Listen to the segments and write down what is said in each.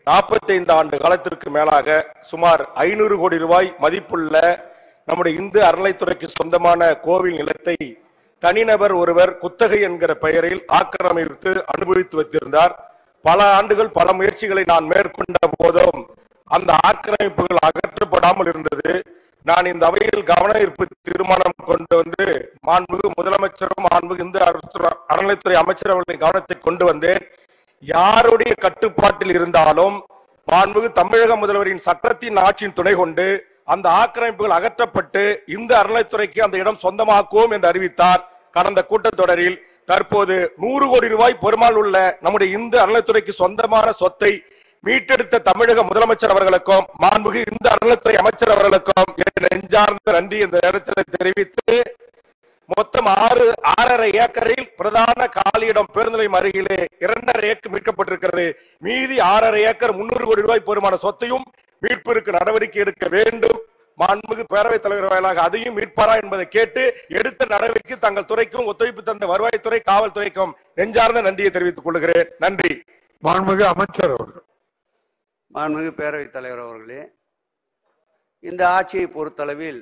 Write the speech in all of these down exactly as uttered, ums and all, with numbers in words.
நாற்பத்தி ஐந்து ஆண்டு காலத்திற்கு மேலாக சுமார் ஐநூறு கோடி ரூபாய் மதிப்புள்ள நம்முடைய இந்து அறநிலைத்துறைக்கு சொந்தமான கோவில் நிலத்தை தனிநபர் ஒருவர் குத்தகை என்கிற பெயரில் ஆக்கிரமித்து அனுபவித்து வைத்திருந்தார். பல ஆண்டுகள் பல முயற்சிகளை நான் மேற்கொண்ட போதும் அந்த ஆக்கிரமிப்புகள் அகற்றப்படாமல் இருந்தது. நான் இந்த அவையில் கவன ஈர்ப்பு தீர்மானம் கொண்டு வந்து மாண்புமிகு முதலமைச்சரும் மாண்புமிகு இந்து அறநிலைத்துறை அமைச்சர் அவர்களின் கவனத்தை கொண்டு வந்தேன். யாருடைய கட்டுப்பாட்டில் இருந்தாலும் மாண்புமிகு தமிழக முதல்வரின் சட்டத்தின் ஆட்சியின் துணை கொண்டு அந்த ஆக்கிரமிப்புகள் அகற்றப்பட்டு இந்த அறநிலைத்துறைக்கு அந்த இடம் சொந்தமாக்குவோம் என்று அறிவித்தார். கடந்த கூட்டத்தொடரில் தற்போது நூறு கோடி ரூபாய் பெருமாள் உள்ள நம்முடைய இந்து அறநிலைத்துறைக்கு சொந்தமான சொத்தை மீட்டெடுத்த தமிழக முதலமைச்சர் அவர்களுக்கும் மாண்புமிகு இந்து அறநிலைத்துறை அமைச்சர் அவர்களுக்கும் நெஞ்சார்ந்த நன்றி இந்த நேரத்தில் தெரிவித்து, மொத்தம் ஆறு ஆறரை ஏக்கரில் பிரதான காலியிடம் பேருந்து நிலையம் அருகிலே இரண்டரை ஏக்கர் மீட்கப்பட்டிருக்கிறது. மீதி ஆறரை ஏக்கர் முன்னூறு கோடி ரூபாய் பெருமான சொத்தையும் மீட்பிற்கு நடவடிக்கை எடுக்க வேண்டும். மாண்புமிகு பேரவைத் தலைவர் வாயிலாக அதையும் மீட்பாரா என்பதை கேட்டு எடுத்த நடவடிக்கை தங்கள் துறைக்கும் ஒத்துழைப்பு தந்த வருவாய்த்துறை, காவல்துறைக்கும் நெஞ்சார்ந்த நன்றியை தெரிவித்துக் கொள்கிறேன். நன்றி. மாண்புமிகு அமைச்சர் அவர்கள். மாண்புமிகு பேரவைத் தலைவர் அவர்களே, இந்த ஆட்சியை பொறுத்தளவில்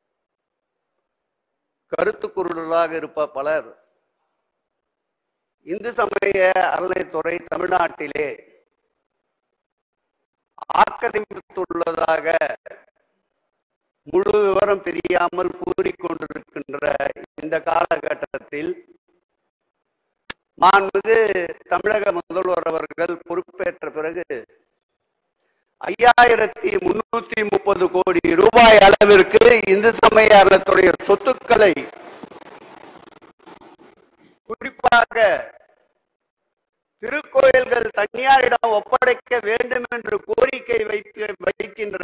கருத்து குருடராக இருப்ப பலர் இந்து சமய அறநிலைத்துறை தமிழ்நாட்டிலே ஆக்கிரமித்துள்ளதாக முழு விவரம் தெரியாமல் கூறிக்கொண்டிருக்கின்ற இந்த காலகட்டத்தில் மாண்புமிகு தமிழக முதல்வர் அவர்கள் பொறுப்பேற்ற பிறகு ஐயாயிரத்தி முன்னூத்தி முப்பது கோடி ரூபாய் அளவிற்கு இந்து சமய அறநிலையத்துடைய சொத்துக்களை குறிப்பாக திருக்கோயில்கள் தனியாரிடம் ஒப்படைக்க வேண்டும் என்று கோரிக்கை வைக்க வைக்கின்ற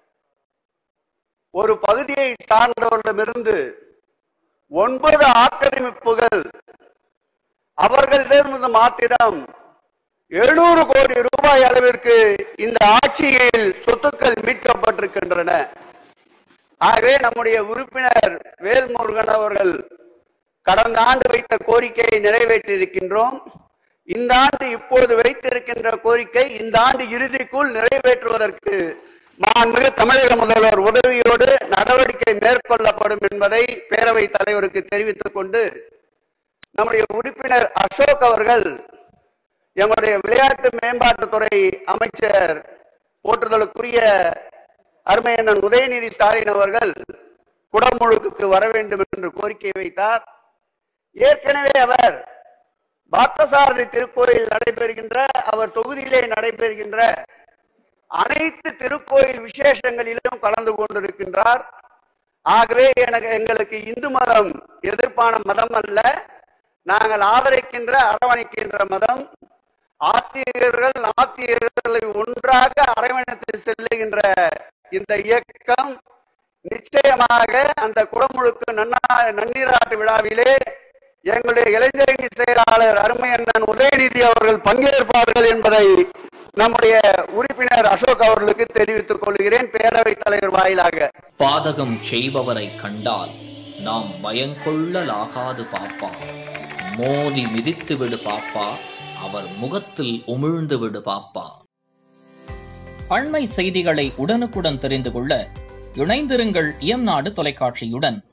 ஒரு பகுதியை சார்ந்தவர்களிடமிருந்து ஒன்பது ஆக்கிரமிப்புகள் அவர்களிடமிருந்து மாத்திரம் எழுநூறு கோடி ரூபாய் அளவிற்கு இந்த ஆட்சியில் சொத்துக்கள் மீட்கப்பட்டிருக்கின்றன. ஆகவே நம்முடைய உறுப்பினர் வேல்முருகன் அவர்கள் கடந்த ஆண்டு வைத்த கோரிக்கையை நிறைவேற்றியிருக்கின்றோம். இந்த ஆண்டு இப்போது வைத்திருக்கின்ற கோரிக்கை இந்த ஆண்டு இறுதிக்குள் நிறைவேற்றுவதற்கு மாண்புமிகு தமிழக முதல்வர் உதவியோடு நடவடிக்கை மேற்கொள்ளப்படும் என்பதை பேரவைத் தலைவருக்கு தெரிவித்துக் கொண்டு, நம்முடைய உறுப்பினர் அசோக் அவர்கள் எங்களுடைய விளையாட்டு மேம்பாட்டுத்துறை அமைச்சர் போற்றுதலுக்குரிய அருமையண்ணன் உதயநிதி ஸ்டாலின் அவர்கள் குடமுழுக்கு வர வேண்டும் என்று கோரிக்கை வைத்தார். ஏற்கனவே அவர் பார்த்தசாரதி திருக்கோயில் நடைபெறுகின்ற அவர் தொகுதியிலே நடைபெறுகின்ற அனைத்து திருக்கோயில் விசேஷங்களிலும் கலந்து கொண்டிருக்கின்றார். ஆகவே எனக்கு எங்களுக்கு இந்து மதம் எதிர்ப்பான மதம் அல்ல, நாங்கள் ஆதரிக்கின்ற அரவணைக்கின்ற மதம். ஆத்திகர்கள் நாத்திகர்களை ஒன்றாக அரவணைத்து செல்லுகின்ற இந்த இயக்கம் நிச்சயமாக அந்த குடமுழுக்கு நன்னீராட்டு விழாவிலே எங்களுடைய இளைஞரணி செயலாளர் அருமையண்ணன் உதயநிதி அவர்கள் பங்கேற்பார்கள் என்பதை நம்முடைய உறுப்பினர் அசோக் அவர்களுக்கு தெரிவித்துக் கொள்கிறேன் பேரவைத் தலைவர் வாயிலாக. பாதகம் செய்பவரை கண்டால் நாம் பயங்கொள்ளலாகாது பாப்பா, மோதி மிதித்து விடு பாப்பா, அவர் முகத்தில் உமிழ்ந்து விடு பாப்பா. அண்மை செய்திகளை உடனுக்குடன் தெரிந்து கொள்ள இணைந்திருங்கள் எம் நாடு தொலைக்காட்சியுடன்.